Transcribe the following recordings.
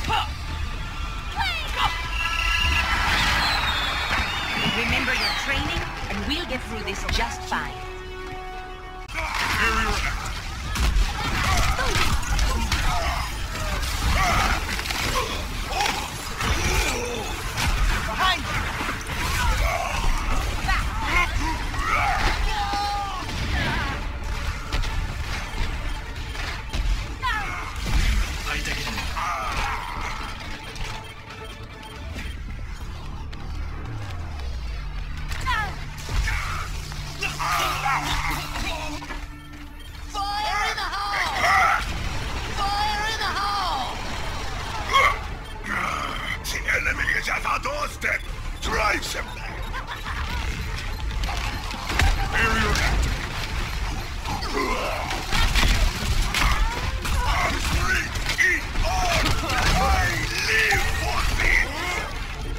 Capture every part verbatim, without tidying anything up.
Remember your training, and we'll get through this just fine. Barrier active. Behind you! Doorstep! Drive something! Barrier active. I'm free! Eat all! I live for this!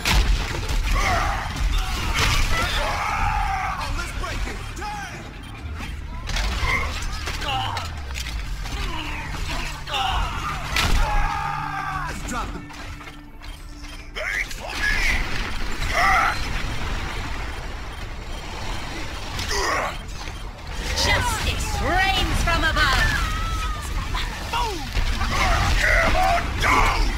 Oh, let's break it! Time! Let's drop them! Justice reigns from above! Hammer down!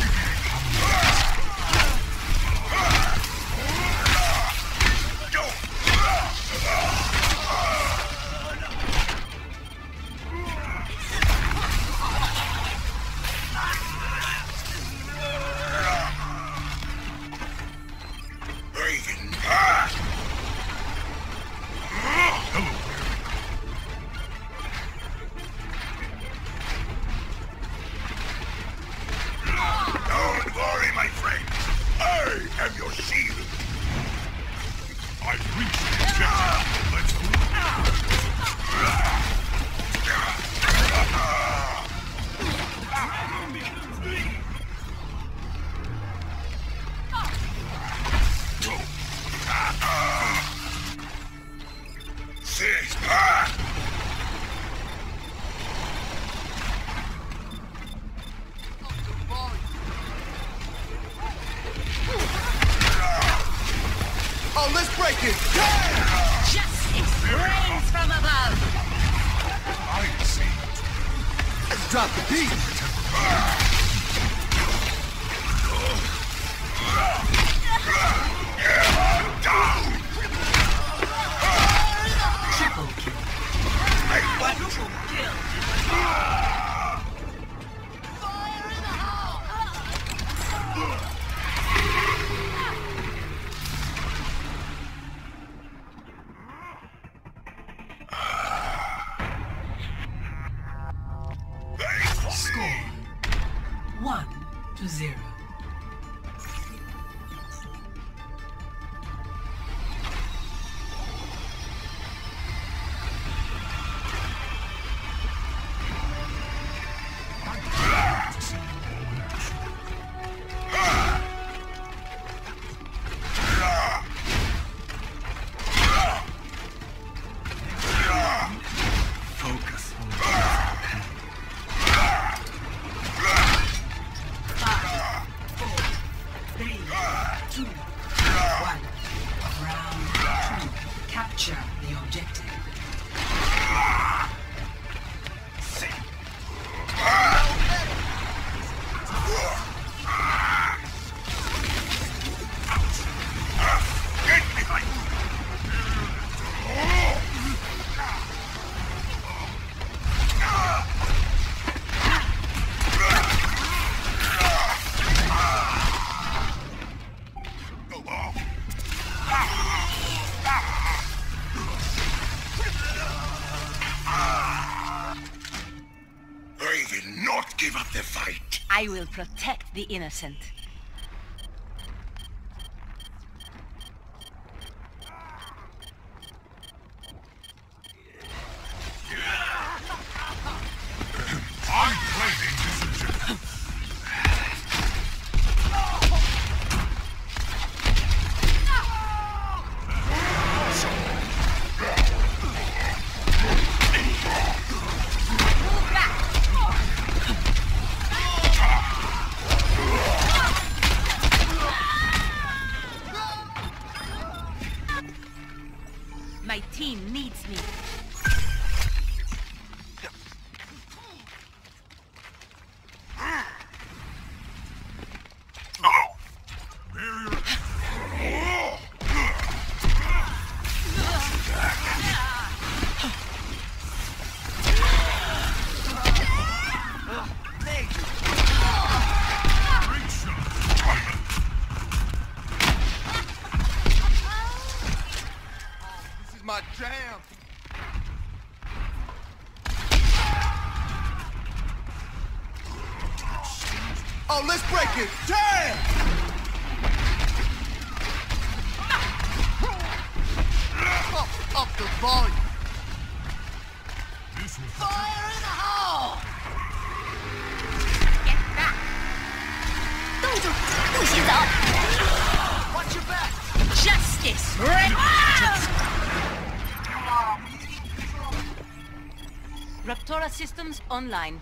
Oh, let's break it! Yeah! Justice reigns from above! I see it. Let's drop the beat! Down! Triple kill. I want Quadruple kill. Fire in the hole! Score one to zero. Capture the objective. I will not give up the fight. I will protect the innocent. I'm claiming this objective. Move back! Oh, let's break it. Damn! Up, up the volume. This will Fire in the hole! Get back. 动住，不许走！ Watch your back! Justice reigns. Raptora systems online.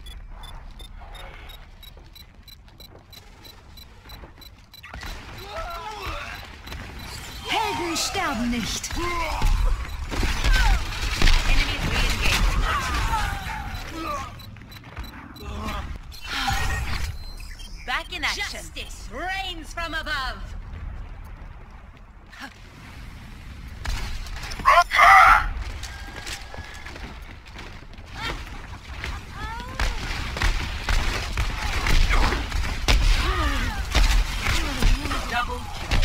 Helden sterben nicht. Enemies re-engaged. Back in action. Justice reigns from above. Double kill.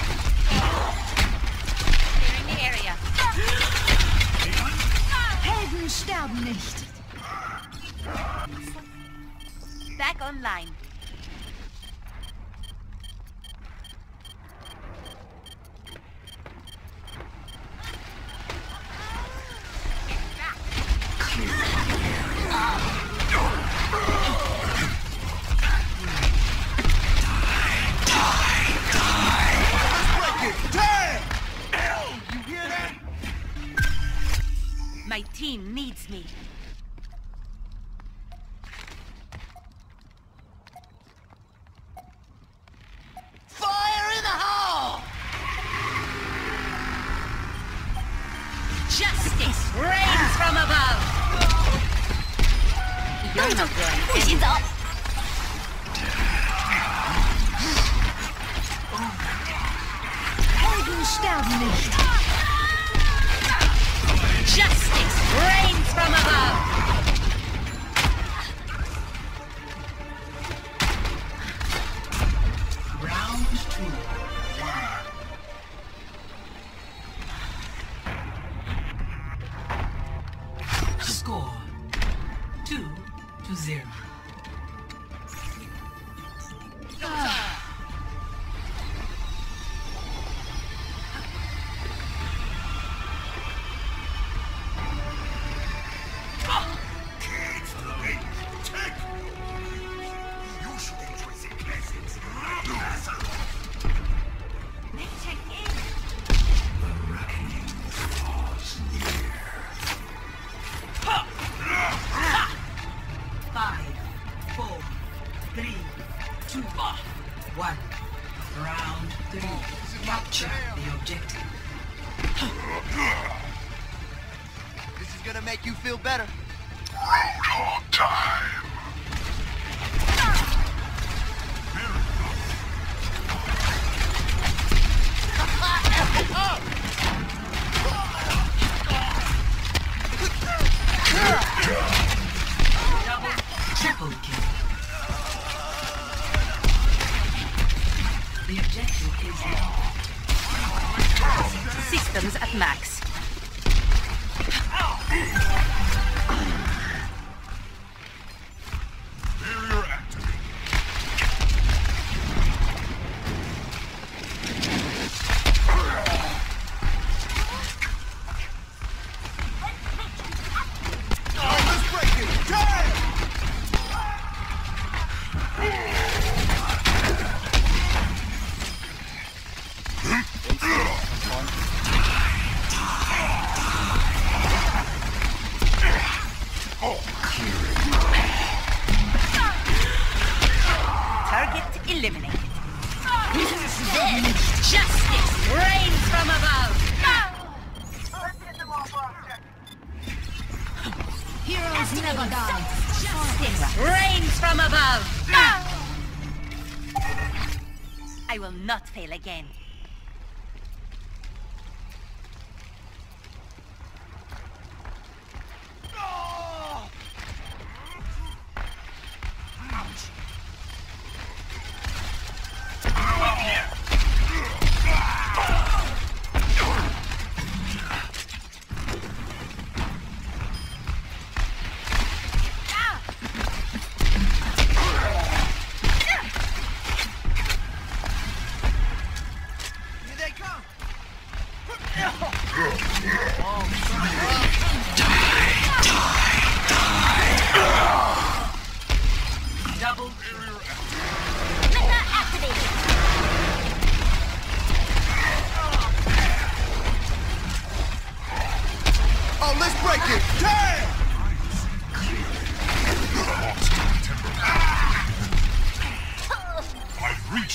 Clearing the area. Helden sterben nicht. Back online. My team needs me. Fire in the hole! Justice reigns from above. You're not going 不许走！ Helden sterben nicht. Justice reigns from above. Round two. Score two to zero. Kids, wait. Take. You should enjoy the blessings. Let's check in. The reckoning draws near. Five, four, three, two, one. Round three. Capture the objective. This is gonna make you feel better. Roadhog time. Triple kill. The objective is lost. Systems at max. Barrier activated. Oh, let's break it. Damn! Target eliminated. Justice reigns from above. Heroes never die. Justice reigns from above. I will not fail again.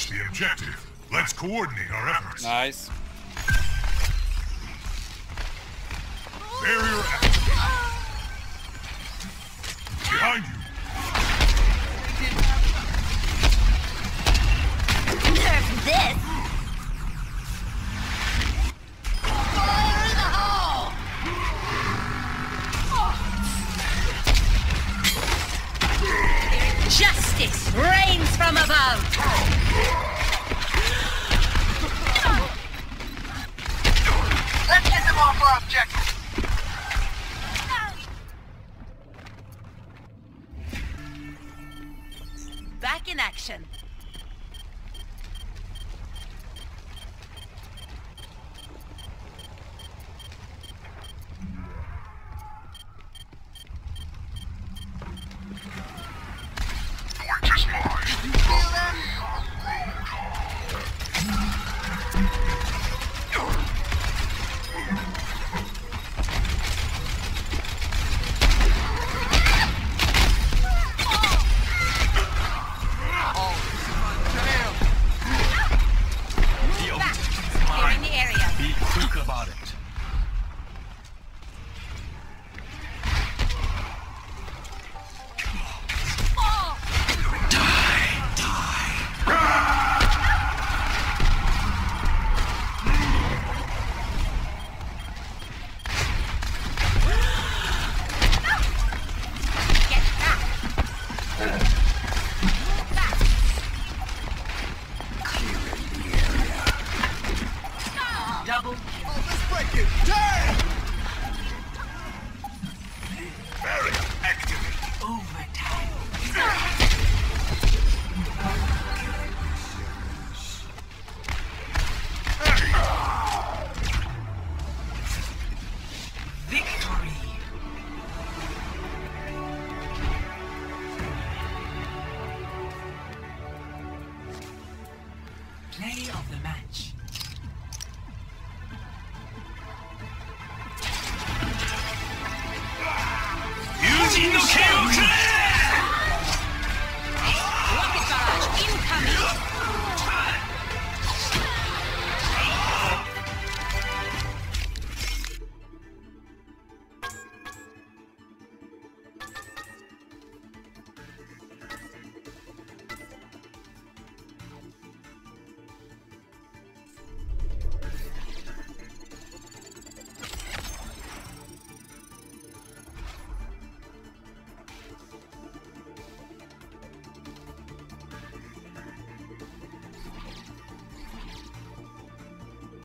approach the objective. Let's coordinate our efforts. Nice. Barrier active. Behind you. Nerf this! Fire in the hole! Justice reigns from above! Let's get them off our objective. Back in action. Point is mine. Feel that? They're in the area. Be quick about it. Get back! Double Oh, let's break it. Damn! Barrier activate. overtime. Victory. Play of the match.